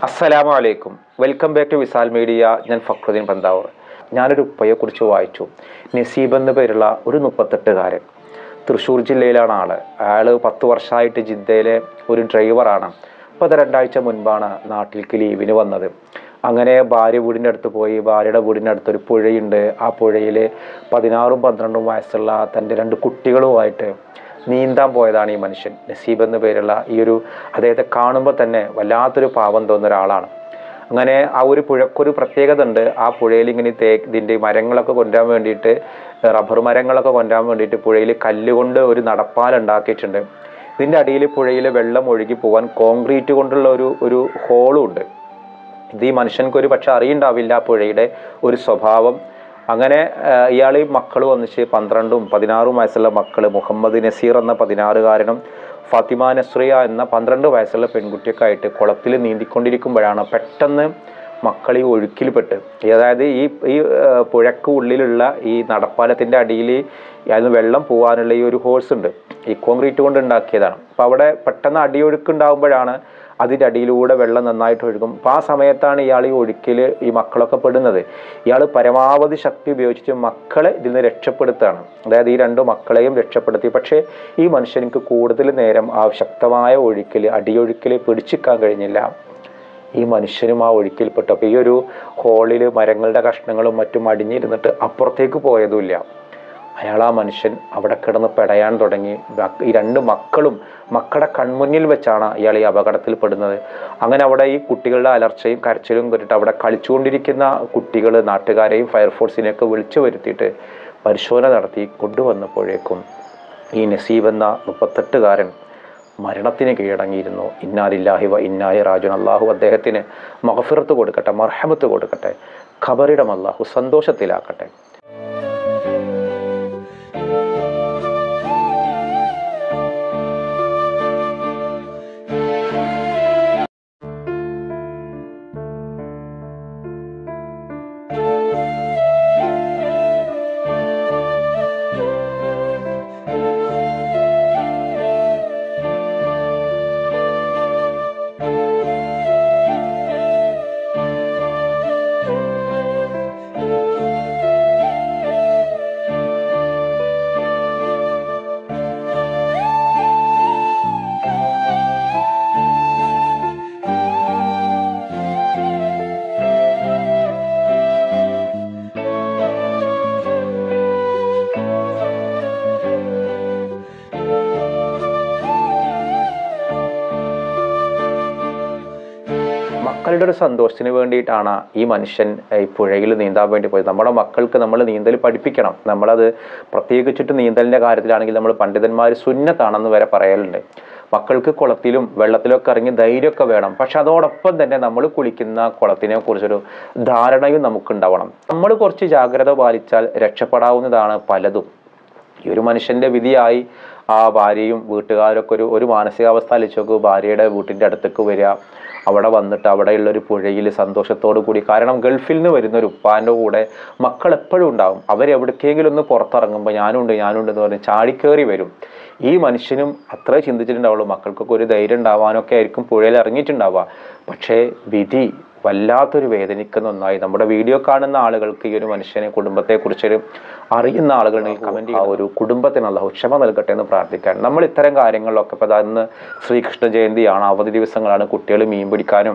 അസ്സലാമു അലൈക്കും. Welcome back to Visal media. ഞാൻ ഫക്രുദ്ദീൻ പന്താവൂർ. ഞാനൊരു ഉപ്പയെക്കുറിച്ച് വായിച്ചു. നസീബ് എന്ന പേരുള്ള ഒരു 38കാരൻ. തൃശ്ശൂർ ജില്ലയിലാണ് ആള്. അയാൾ 10 വർഷമായിട്ട് ജിദ്ദയിലെ ഒരു ഡ്രൈവറാണ്. അപ്പോൾ അത് 2 ആഴ്ച മുൻപാണ് നാട്ടിലേക്ക് ലീവിന് വന്നത്. അങ്ങനെ ഭാര്യ വീടിൻ്റെ അടുത്ത് പോയി. ഭാര്യയുടെ വീടിൻ്റെ അടുത്തൊരു പുഴയുണ്ട്. ആ പുഴയിൽ 16ഉം 12ഉം വയസ്സുള്ള തൻ്റെ 2 കുട്ടികളുമായിട്ട് നീന്താൻ പോയതാണ് ഈ മനുഷ്യൻ. നസീബ് എന്ന പേരുള്ള അദ്ദേഹത്തെ കാണുമ്പോൾ തന്നെ വല്ലാത്തൊരു പാവം തോന്നുന്ന ഒരാളാണ്. അങ്ങനെ ആ ഒരു പുഴക്കൊരു പ്രത്യേകത ഉണ്ട്. ആ പുഴയിൽ ഇങ്ങനെ ഇതിൻ്റെ മരങ്ങളൊക്കെ കൊണ്ടുവരാൻ വേണ്ടിയിട്ട്, റബ്ബർ മരങ്ങളൊക്കെ കൊണ്ടുവരാൻ വേണ്ടിയിട്ട് പുഴയിൽ കല്ലുകൊണ്ട് ഒരു നടപ്പാൽ ഉണ്ടാക്കിയിട്ടുണ്ട്. ഇതിൻ്റെ അടിയിൽ പുഴയിൽ വെള്ളം ഒഴുകി പോകാൻ കോൺക്രീറ്റ് കൊണ്ടുള്ള ഒരു ഹോളും ഉണ്ട്. ഇത് ഈ മനുഷ്യൻക്കൊരു പക്ഷെ അറിയുണ്ടാവില്ല ആ പുഴയുടെ ഒരു സ്വഭാവം. അങ്ങനെ ഇയാൾ മക്കൾ ഒന്നിച്ച് 12ഉം 16ഉം വയസ്സുള്ള മക്കൾ, മുഹമ്മദ് നസീർ എന്ന 16കാരനും ഫാത്തിമ നസ്രിയ എന്ന 12 വയസ്സുള്ള പെൺകുട്ടിയൊക്കെ ആയിട്ട് കുളത്തിൽ നീന്തിക്കൊണ്ടിരിക്കുമ്പോഴാണ് പെട്ടെന്ന് മക്കൾ ഈ ഒഴുക്കിൽപ്പെട്ട്, അതായത് ഈ പുഴക്ക് ഉള്ളിലുള്ള ഈ നടപ്പാലത്തിൻ്റെ അടിയിൽ അതിന് വെള്ളം പോകാനുള്ള ഈ ഒരു ഹോഴ്സ് ഉണ്ട്. ഈ കോൺക്രീറ്റ് കൊണ്ട് ഉണ്ടാക്കിയതാണ്. അപ്പോൾ അവിടെ പെട്ടെന്ന് അടിയൊഴുക്ക് ഉണ്ടാകുമ്പോഴാണ് അതിൻ്റെ അടിയിലൂടെ വെള്ളം നന്നായിട്ട് ഒഴുകും. അപ്പോൾ ആ സമയത്താണ് ഇയാൾ ഈ ഒഴുക്കിൽ ഈ മക്കളൊക്കെ പെടുന്നത്. ഇയാൾ പരമാവധി ശക്തി ഉപയോഗിച്ചിട്ട് മക്കളെ ഇതിൽ നിന്ന് രക്ഷപ്പെടുത്തുകയാണ്. അതായത് ഈ 2 മക്കളെയും രക്ഷപ്പെടുത്തി. പക്ഷേ ഈ മനുഷ്യനിക്ക് കൂടുതൽ നേരം ആ ശക്തമായ ഒഴുക്കിൽ, അടിയൊഴുക്കിൽ പിടിച്ചിക്കാൻ കഴിഞ്ഞില്ല. ഈ മനുഷ്യനും ആ ഒഴുക്കിൽപ്പെട്ടപ്പോൾ ഈ ഒരു ഹോളിൽ മരങ്ങളുടെ കഷ്ണങ്ങളും മറ്റും അടിഞ്ഞിരുന്നിട്ട് അപ്പുറത്തേക്ക് പോയതുമില്ല. ആ മനുഷ്യൻ അവിടെ കിടന്ന് പെടയാൻ തുടങ്ങി. ഈ 2 മക്കളും മക്കളുടെ കൺമുന്നിൽ വെച്ചാണ് ഇയാൾ ഈ അപകടത്തിൽ പെടുന്നത്. അങ്ങനെ അവിടെ ഈ കുട്ടികളുടെ അലർച്ചയും കരച്ചിലും കേട്ടിട്ട് അവിടെ കളിച്ചുകൊണ്ടിരിക്കുന്ന കുട്ടികൾ നാട്ടുകാരെയും ഫയർഫോഴ്സിനെയൊക്കെ വിളിച്ചു വരുത്തിയിട്ട് പരിശോധന നടത്തി കൊണ്ടുവന്നപ്പോഴേക്കും ഈ നസീബ് എന്ന 38കാരൻ മരണത്തിന് കീഴടങ്ങിയിരുന്നു. ഇന്നാ ലില്ലാഹി വ ഇന്നാ ഇലൈഹി റാജിഊൻ. അള്ളാഹു അദ്ദേഹത്തിന് മഗ്ഫിറത്ത് കൊടുക്കട്ടെ, മർഹമത്ത് കൊടുക്കട്ടെ, ഖബറിടം അള്ളാഹു സന്തോഷത്തിലാക്കട്ടെ. മക്കളുടെ ഒരു സന്തോഷത്തിന് വേണ്ടിയിട്ടാണ് ഈ മനുഷ്യൻ ഈ പുഴയിൽ നീന്താൻ വേണ്ടി പോയത്. നമ്മുടെ മക്കൾക്ക് നമ്മൾ നീന്തൽ പഠിപ്പിക്കണം. നമ്മളത് പ്രത്യേകിച്ചിട്ട് നീന്തലിൻ്റെ കാര്യത്തിലാണെങ്കിൽ നമ്മൾ പണ്ഡിതന്മാർ സുന്നത്താണെന്ന് വരെ പറയലുണ്ട്. മക്കൾക്ക് കുളത്തിലും വെള്ളത്തിലൊക്കെ ഇറങ്ങി ധൈര്യമൊക്കെ വേണം. പക്ഷെ അതോടൊപ്പം തന്നെ നമ്മൾ കുളിക്കുന്ന കുളത്തിനെ കുറിച്ചൊരു ധാരണയും നമുക്കുണ്ടാവണം. നമ്മൾ കുറച്ച് ജാഗ്രത പാലിച്ചാൽ രക്ഷപ്പെടാവുന്നതാണ് പലതും. ഈ ഒരു മനുഷ്യൻ്റെ വിധിയായി ആ ഭാര്യയും വീട്ടുകാരൊക്കെ ഒരു മാനസികാവസ്ഥ അലിച്ചു നോക്കൂ. ഭാര്യയുടെ വീട്ടിൻ്റെ അടുത്തേക്ക് വരിക, അവിടെ വന്നിട്ട് അവിടെയുള്ളൊരു പുഴയിൽ സന്തോഷത്തോടു കൂടി, കാരണം ഗൾഫിൽ നിന്ന് വരുന്ന ഒരു ഉപ്പാൻ്റെ കൂടെ മക്കൾ എപ്പോഴും ഉണ്ടാവും. അവരെവിടേക്കെങ്കിലും ഒന്ന് പുറത്തിറങ്ങുമ്പോൾ ഞാനുണ്ട് എന്ന് പറഞ്ഞ് ചാടിക്കേറി വരും. ഈ മനുഷ്യനും അത്ര ചിന്തിച്ചിട്ടുണ്ടാവുള്ളൂ. മക്കൾക്കൊക്കെ ഒരു ധൈര്യം ഉണ്ടാവാനൊക്കെ ആയിരിക്കും പുഴയിൽ ഇറങ്ങിയിട്ടുണ്ടാവുക. പക്ഷേ വിധി വല്ലാത്തൊരു വേദനിക്കുന്ന ഒന്നായി. നമ്മുടെ വീഡിയോ കാണുന്ന ആളുകൾക്ക് ഈ ഒരു മനുഷ്യനെ, കുടുംബത്തെക്കുറിച്ചൊരു അറിയുന്ന ആളുകളുണ്ടെങ്കിൽ കമൻറ്റ് ചെയ്യുക. ഒരു കുടുംബത്തിന് അല്ലാഹു ക്ഷമ നൽകട്ടെ എന്ന് പ്രാർത്ഥിക്കാൻ. നമ്മൾ ഇത്തരം കാര്യങ്ങളിലൊക്കെ ഇപ്പോൾ അന്ന് ശ്രീകൃഷ്ണ ജയന്തിയാണ്, അവധി ദിവസങ്ങളാണ്. കുട്ടികൾ മീൻ പിടിക്കാനും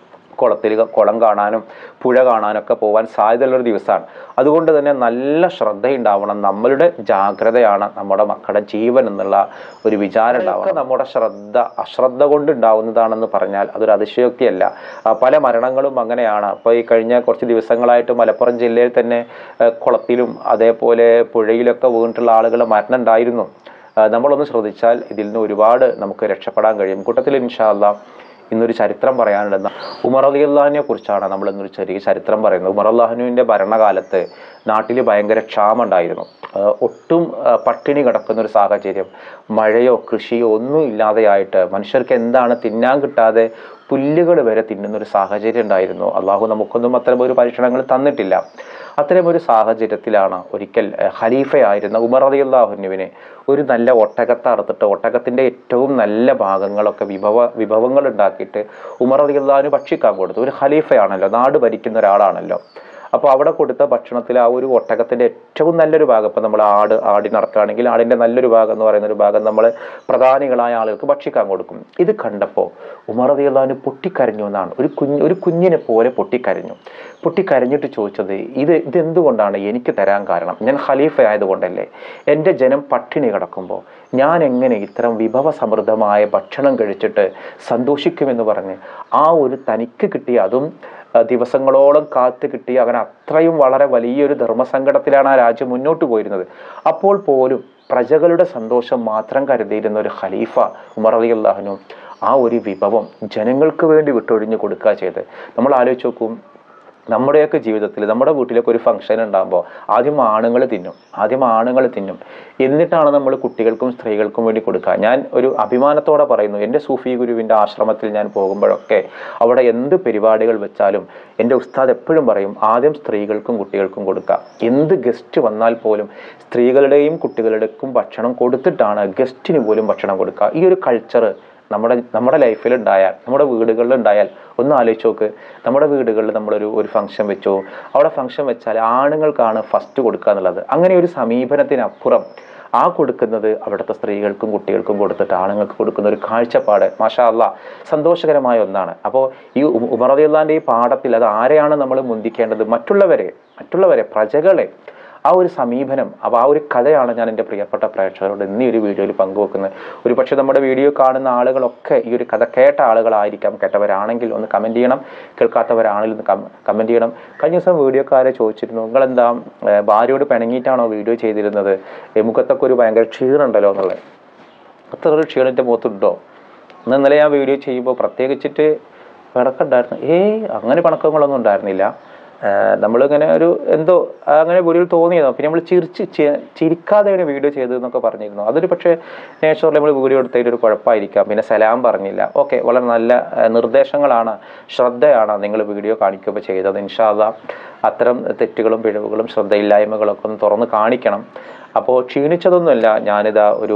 കുളം കാണാനും പുഴ കാണാനൊക്കെ പോകാൻ സാധ്യതയുള്ളൊരു ദിവസമാണ്. അതുകൊണ്ട് തന്നെ നല്ല ശ്രദ്ധയുണ്ടാവണം. നമ്മളുടെ ജാഗ്രതയാണ് നമ്മുടെ മക്കളുടെ ജീവൻ എന്നുള്ള ഒരു വിചാരം ഉണ്ടാവണം. നമ്മുടെ അശ്രദ്ധ കൊണ്ട് ഉണ്ടാവുന്നതാണെന്ന് പറഞ്ഞാൽ അതൊരു അതിശയോക്തിയല്ല. പല മരണങ്ങളും അങ്ങനെയാണ്. അപ്പോൾ ഈ കഴിഞ്ഞ കുറച്ച് ദിവസങ്ങളായിട്ട് മലപ്പുറം ജില്ലയിൽ തന്നെ കുളത്തിലും അതേപോലെ പുഴയിലൊക്കെ വീണിട്ടുള്ള ആളുകളുടെ മരണം ഉണ്ടായിരുന്നു. നമ്മളൊന്ന് ശ്രദ്ധിച്ചാൽ ഇതിൽ നിന്ന് ഒരുപാട് നമുക്ക് രക്ഷപ്പെടാൻ കഴിയും. കൂട്ടത്തിൽ ഇൻഷാ അല്ലാഹ് ഇന്നൊരു ചരിത്രം പറയാനുണ്ടെന്ന ഉമർ റളിയല്ലാഹുവിനെ കുറിച്ചാണ് നമ്മൾ ഇന്നൊരു ചെറിയ ചരിത്രം പറയുന്നത്. ഉമർ റളിയല്ലാഹുവിൻ്റെ ഭരണകാലത്ത് നാട്ടിൽ ഭയങ്കര ക്ഷാമം ഉണ്ടായിരുന്നു. ഒട്ടും പട്ടിണി കിടക്കുന്ന ഒരു സാഹചര്യം, മഴയോ കൃഷിയോ ഒന്നും ഇല്ലാതെയായിട്ട് മനുഷ്യർക്ക് എന്താണ് തിന്നാൻ കിട്ടാതെ പുല്ലുകൾ വരെ തിന്നുന്നൊരു സാഹചര്യം ഉണ്ടായിരുന്നു. അള്ളാഹു നമുക്കൊന്നും അത്തരം ഒരു പരീക്ഷണങ്ങൾ തന്നിട്ടില്ല. അത്തരം ഒരു സാഹചര്യത്തിലാണ് ഒരിക്കൽ ഖലീഫയായിരുന്ന ഉമർ റളിയല്ലാഹു അൻഹുവിനെ ഒരു നല്ല ഒട്ടകത്തെ അറുത്തിട്ട് ഒട്ടകത്തിൻ്റെ ഏറ്റവും നല്ല ഭാഗങ്ങളൊക്കെ വിഭവങ്ങൾ ഉണ്ടാക്കിയിട്ട് ഉമർ റളിയല്ലാഹു അൻഹു ഭക്ഷിക്കാൻ കൊടുത്തു. ഒരു ഖലീഫയാണല്ലോ, നാട് ഭരിക്കുന്ന ഒരാളാണല്ലോ. അപ്പോൾ അവിടെ കൊടുത്ത ഭക്ഷണത്തിൽ ആ ഒരു ഒട്ടകത്തിൻ്റെ ഏറ്റവും നല്ലൊരു ഭാഗം, ഇപ്പം നമ്മൾ ആടിനറക്കുകയാണെങ്കിൽ ആടിൻ്റെ നല്ലൊരു ഭാഗം എന്ന് പറയുന്ന ഒരു ഭാഗം നമ്മൾ പ്രധാനികളായ ആളുകൾക്ക് ഭക്ഷിക്കാൻ കൊടുക്കും. ഇത് കണ്ടപ്പോൾ ഉമർ റളിയല്ലാഹു അൻഹു പൊട്ടിക്കരഞ്ഞു എന്നാണ്. ഒരു കുഞ്ഞിനെ പോലെ പൊട്ടിക്കരഞ്ഞിട്ട് ചോദിച്ചത്, ഇതെന്തുകൊണ്ടാണ് എനിക്ക് തരാൻ കാരണം? ഞാൻ ഖലീഫ ആയതുകൊണ്ടല്ലേ? എൻ്റെ ജനം പട്ടിണി കിടക്കുമ്പോൾ ഞാൻ എങ്ങനെ ഇത്തരം വിഭവസമൃദ്ധമായ ഭക്ഷണം കഴിച്ചിട്ട് സന്തോഷിക്കുമെന്ന് പറഞ്ഞ് ആ ഒരു തനിക്ക് കിട്ടിയ, അതും ദിവസങ്ങളോളം കാത്തു കിട്ടി, അങ്ങനെ അത്രയും വളരെ വലിയൊരു ധർമ്മസങ്കടത്തിലാണ് ആ രാജ്യം മുന്നോട്ട് പോയിരുന്നത്. അപ്പോൾ പോലും പ്രജകളുടെ സന്തോഷം മാത്രം കരുതിയിരുന്ന ഒരു ഖലീഫ ഉമർ റളിയല്ലാഹു അൻഹു ആ ഒരു വിഭവം ജനങ്ങൾക്ക് വേണ്ടി വിട്ടൊഴിഞ്ഞ് കൊടുക്കുക ചെയ്ത്. നമ്മൾ ആലോചിച്ച് നോക്കും, നമ്മുടെയൊക്കെ ജീവിതത്തിൽ നമ്മുടെ വീട്ടിലൊക്കെ ഒരു ഫംഗ്ഷൻ ഉണ്ടാകുമ്പോൾ ആദ്യം ആണുങ്ങൾ തിന്നും, എന്നിട്ടാണ് നമ്മൾ കുട്ടികൾക്കും സ്ത്രീകൾക്കും വേണ്ടി കൊടുക്കുക. ഞാൻ ഒരു അഭിമാനത്തോടെ പറയുന്നു, എൻ്റെ സൂഫി ഗുരുവിൻ്റെ ആശ്രമത്തിൽ ഞാൻ പോകുമ്പോഴൊക്കെ അവിടെ എന്ത് പരിപാടികൾ വെച്ചാലും എൻ്റെ ഉസ്താദ് എപ്പോഴും പറയും, ആദ്യം സ്ത്രീകൾക്കും കുട്ടികൾക്കും കൊടുക്കുക. എന്ത് ഗസ്റ്റ് വന്നാൽ പോലും സ്ത്രീകളുടെയും കുട്ടികളുടെയും ഭക്ഷണം കൊടുത്തിട്ടാണ് ഗസ്റ്റിന് പോലും ഭക്ഷണം കൊടുക്കുക. ഈ ഒരു കൾച്ചർ നമ്മുടെ ലൈഫിൽ ഉണ്ടായാൽ, നമ്മുടെ വീടുകളിൽ ഉണ്ടായാൽ ഒന്ന് ആലോചിച്ച് നോക്ക്. നമ്മുടെ വീടുകളിൽ നമ്മളൊരു ഫംഗ്ഷൻ വെച്ചോ, അവിടെ ഫംഗ്ഷൻ വെച്ചാൽ ആണുങ്ങൾക്കാണ് ഫസ്റ്റ് കൊടുക്കുക എന്നുള്ളത്. അങ്ങനെ ഒരു സമീപനത്തിനപ്പുറം ആ കൊടുക്കുന്നത് അവിടുത്തെ സ്ത്രീകൾക്കും കുട്ടികൾക്കും കൊടുത്തിട്ട് ആണുങ്ങൾക്ക് കൊടുക്കുന്ന ഒരു കാഴ്ചപ്പാട് മാഷാ അല്ലാഹ് സന്തോഷകരമായ ഒന്നാണ്. അപ്പോൾ ഈ ഉമർ റളിയല്ലാഹു അൻഹുവിൻ്റെ ഈ പാഠത്തിൽ അത് ആരെയാണ് നമ്മൾ മുന്തിക്കേണ്ടത്? മറ്റുള്ളവരെ പ്രജകളെ. ആ ഒരു സമീപനം, അപ്പോൾ ആ ഒരു കഥയാണ് ഞാൻ എൻ്റെ പ്രിയപ്പെട്ട പ്രേക്ഷകരോട് ഇന്ന് ഈ ഒരു വീഡിയോയിൽ പങ്കുവെക്കുന്നത്. ഒരു പക്ഷേ നമ്മുടെ വീഡിയോ കാണുന്ന ആളുകളൊക്കെ ഈ ഒരു കഥ കേട്ട ആളുകളായിരിക്കാം. കേട്ടവരാണെങ്കിൽ ഒന്ന് കമൻറ്റ് ചെയ്യണം, കേൾക്കാത്തവരാണെങ്കിൽ ഒന്ന് കമൻറ്റ് ചെയ്യണം. കഴിഞ്ഞ ദിവസം വീഡിയോക്കാരെ ചോദിച്ചിരുന്നു, നിങ്ങളെന്താ ഭാര്യയോട് പിണങ്ങിയിട്ടാണോ വീഡിയോ ചെയ്തിരുന്നത്? മുഖത്തൊക്കെ ഒരു ഭയങ്കര ക്ഷീണുണ്ടല്ലോ എന്നുള്ളത്. അത്ര ഒരു ക്ഷീണത്തിൻ്റെ മുഖത്തുണ്ടോ? ഇന്നലെ ഞാൻ വീഡിയോ ചെയ്യുമ്പോൾ പ്രത്യേകിച്ചിട്ട് പിണക്കുണ്ടായിരുന്നു? അങ്ങനെ പിണക്കങ്ങളൊന്നും ഉണ്ടായിരുന്നില്ല. നമ്മളിങ്ങനെ എന്തോ അങ്ങനെ വീഡിയോയിൽ തോന്നിയതോ, പിന്നെ നമ്മൾ ചിരിക്കാതെയാണ് വീഡിയോ ചെയ്തതെന്നൊക്കെ പറഞ്ഞിരുന്നു. അതൊരു പക്ഷേ നേച്ചറിൽ നമ്മൾ വീഡിയോ എടുത്തതിൽ ഒരു കുഴപ്പമായിരിക്കാം. പിന്നെ സലാം പറഞ്ഞില്ല. ഓക്കെ, വളരെ നല്ല നിർദ്ദേശങ്ങളാണ്, ശ്രദ്ധയാണ് നിങ്ങൾ വീഡിയോ കാണിക്കുമ്പോൾ ചെയ്തത്. ഇൻഷാ അല്ലാഹ് അത്തരം തെറ്റുകളും പിഴവുകളും ശ്രദ്ധയില്ലായ്മകളൊക്കെ ഒന്ന് തുറന്ന് കാണിക്കണം. അപ്പോൾ ക്ഷീണിച്ചതൊന്നുമല്ല. ഞാനിതാ ഒരു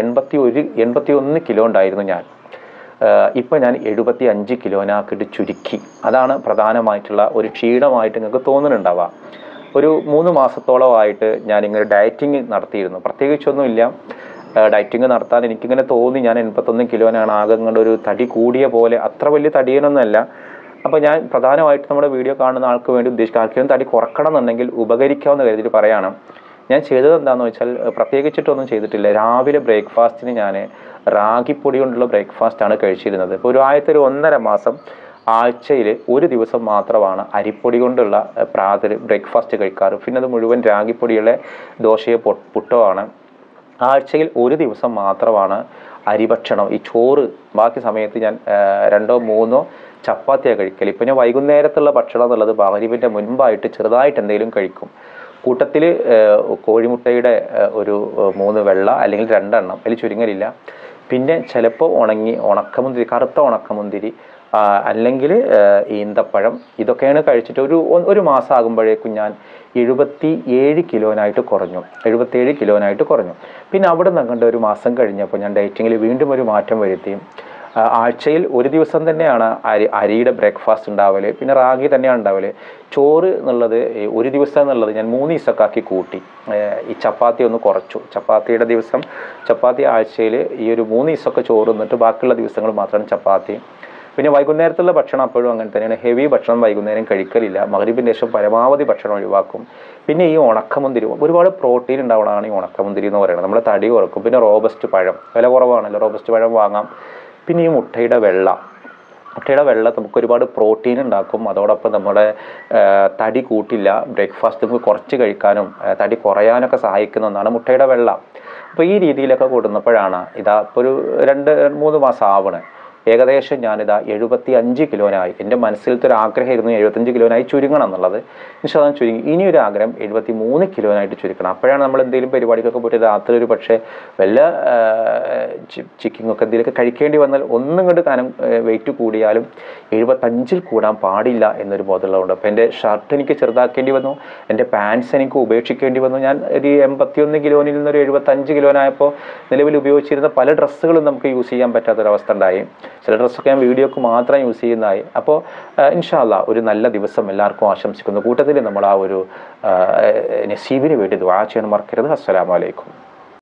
81 കിലോ ഉണ്ടായിരുന്നു ഞാൻ. ഇപ്പം ഞാൻ 75 കിലോനാക്കിയിട്ട് ചുരുക്കി. അതാണ് പ്രധാനമായിട്ടുള്ള ഒരു ക്ഷീണമായിട്ട് നിങ്ങൾക്ക് തോന്നുന്നുണ്ടാവുക. ഒരു 3 മാസത്തോളമായിട്ട് ഞാനിങ്ങനെ ഡയറ്റിങ് നടത്തിയിരുന്നു. പ്രത്യേകിച്ചൊന്നുമില്ല, ഡയറ്റിങ് നടത്താൻ എനിക്കിങ്ങനെ തോന്നി. ഞാൻ 81 കിലോനാണ്. ആകെ ഇങ്ങനെ ഒരു തടി കൂടിയ പോലെ, അത്ര വലിയ തടിയനൊന്നുമല്ല. അപ്പോൾ ഞാൻ പ്രധാനമായിട്ട് നമ്മുടെ വീഡിയോ കാണുന്ന ആൾക്ക് വേണ്ടി ഉദ്ദേശിക്കുക, ആർക്കെങ്കിലും തടി കുറക്കണം എന്നുണ്ടെങ്കിൽ ഉപകരിക്കാമെന്ന് കരുതിയിട്ട് പറയാണ്. ഞാൻ ചെയ്തത് എന്താണെന്ന് വെച്ചാൽ പ്രത്യേകിച്ചിട്ടൊന്നും ചെയ്തിട്ടില്ല. രാവിലെ ബ്രേക്ക്ഫാസ്റ്റിന് ഞാൻ റാഗിപ്പൊടി കൊണ്ടുള്ള ബ്രേക്ക്ഫാസ്റ്റാണ് കഴിച്ചിരുന്നത്. ഇപ്പോൾ ഒരു 1.5 മാസം ആഴ്ചയിൽ ഒരു ദിവസം മാത്രമാണ് അരിപ്പൊടി കൊണ്ടുള്ള ബ്രേക്ക്ഫാസ്റ്റ് കഴിക്കാറ്. പിന്നെ അത് മുഴുവൻ റാഗിപ്പൊടിയുള്ള ദോശയോ പുട്ടോ ആണ്. ആഴ്ചയിൽ ഒരു ദിവസം മാത്രമാണ് അരിഭക്ഷണം, ഈ ചോറ്. ബാക്കി സമയത്ത് ഞാൻ 2-3 ചപ്പാത്തിയാണ് കഴിക്കൽ. ഇപ്പോൾ ഞാൻ വൈകുന്നേരത്തുള്ള ഭക്ഷണം എന്നുള്ളത് മഗ്‌രിബിൻ്റെ മുൻപായിട്ട് ചെറുതായിട്ട് എന്തെങ്കിലും കഴിക്കും. കൂട്ടത്തിൽ കോഴിമുട്ടയുടെ ഒരു 3 വെള്ള അല്ലെങ്കിൽ 2 എണ്ണം, അതിൽ ചുരുങ്ങലില്ല. പിന്നെ ചിലപ്പോൾ ഉണക്കമുന്തിരി, കറുത്ത ഉണക്കമുന്തിരി, അല്ലെങ്കിൽ ഈന്തപ്പഴം, ഇതൊക്കെയാണ് കഴിച്ചിട്ട് ഒരു മാസം ആകുമ്പോഴേക്കും ഞാൻ 77 കിലോനായിട്ട് കുറഞ്ഞു. പിന്നെ അവിടെ നിന്ന് അങ്ങോട്ട് ഒരു മാസം കഴിഞ്ഞപ്പോൾ ഞാൻ ഡയറ്റിങ്ങിൽ വീണ്ടും ഒരു മാറ്റം വരുത്തി. ആഴ്ചയിൽ ഒരു ദിവസം തന്നെയാണ് അരിയുടെ ബ്രേക്ക്ഫാസ്റ്റ് ഉണ്ടാവല്. പിന്നെ റാഗി തന്നെയാണ് ഉണ്ടാവല്. ചോറ് എന്നുള്ളത് ഒരു ദിവസം എന്നുള്ളത് ഞാൻ 3 ദിവസമൊക്കെ ആക്കി കൂട്ടി. ഈ ചപ്പാത്തി ഒന്ന് കുറച്ചു. ചപ്പാത്തി ആഴ്ചയിൽ ഈ ഒരു 3 ദിവസമൊക്കെ ചോറ് എന്നിട്ട് ബാക്കിയുള്ള ദിവസങ്ങൾ മാത്രമാണ് ചപ്പാത്തി. പിന്നെ വൈകുന്നേരത്തുള്ള ഭക്ഷണം അപ്പോഴും അങ്ങനെ തന്നെയാണ്. ഹെവി ഭക്ഷണം വൈകുന്നേരം കഴിക്കലില്ല. മഗ്‌രിബിന് ശേഷം പരമാവധി ഭക്ഷണം ഒഴിവാക്കും. പിന്നെ ഈ ഉണക്കമുന്തിരി, ഒരുപാട് പ്രോട്ടീൻ ഉണ്ടാവണതാണ് ഈ ഉണക്കമുന്തിരി എന്ന് പറയുന്നത്. നമ്മളെ തടി കുറക്കും. പിന്നെ റോബസ്റ്റ് പഴം, വില കുറവാണല്ലോ, റോബസ്റ്റ് പഴം വാങ്ങാം. പിന്നെ ഈ മുട്ടയുടെ വെള്ള നമുക്ക് ഒരുപാട് പ്രോട്ടീൻ ഉണ്ടാക്കും. അതോടൊപ്പം നമ്മുടെ തടി കൂട്ടില്ല. ബ്രേക്ക്ഫാസ്റ്റ് നമുക്ക് കുറച്ച് കഴിക്കാനും തടി കുറയാനൊക്കെ സഹായിക്കുന്ന ഒന്നാണ് മുട്ടയുടെ വെള്ള. അപ്പോൾ ഈ രീതിയിലൊക്കെ കൊടുന്നപ്പോഴാണ് ഇപ്പോൾ ഒരു 2-3 മാസം ആവണേ. ഏകദേശം ഞാനിതാ 75 കിലോനായി. എൻ്റെ മനസ്സിലത്തെ ഒരു ആഗ്രഹമായിരുന്നു 75 കിലോനായി ചുരുങ്ങണം എന്നുള്ളത്. ഇൻഷാ അല്ലാഹ് ചുരുങ്ങി. ഇനിയൊരു ആഗ്രഹം 73 കിലോനായിട്ട് ചുരുക്കണം. അപ്പോഴാണ് നമ്മൾ എന്തെങ്കിലും പരിപാടിക്കൊക്കെ പോയിട്ട് രാത്രി ഒരു പക്ഷേ വല്ല ചിക്കനൊക്കെ എന്തെങ്കിലുമൊക്കെ കഴിക്കേണ്ടി വന്നാൽ ഒന്നും കൊണ്ട് കനം വെയിറ്റ് കൂടിയാലും 75 കൂടാൻ പാടില്ല എന്നൊരു ബോധമുള്ളതുകൊണ്ട്. അപ്പോൾ എൻ്റെ ഷർട്ട് എനിക്ക് ചെറുതാക്കേണ്ടി വന്നു, എൻ്റെ പാൻസ് എനിക്ക് ഉപേക്ഷിക്കേണ്ടി വന്നു. ഞാൻ ഒരു 81 കിലോനിൽ നിന്നൊരു 75 കിലോനായപ്പോൾ നിലവിൽ ഉപയോഗിച്ചിരുന്ന പല ഡ്രസ്സുകളും നമുക്ക് യൂസ് ചെയ്യാൻ പറ്റാത്തൊരവസ്ഥ ഉണ്ടായി. ചില ഡ്രസ്സൊക്കെ ഞാൻ വീഡിയോക്ക് മാത്രം യൂസ് ചെയ്യുന്നതായി. അപ്പോൾ ഇൻഷാ അല്ലാഹ് ഒരു നല്ല ദിവസം എല്ലാവർക്കും ആശംസിക്കുന്നു. കൂട്ടത്തിൽ നമ്മൾ ആ ഒരു നസീബിന് വേണ്ടി ദുആ ചെയ്യാൻ മറക്കരുത്. അസ്സലാമു അലൈക്കും.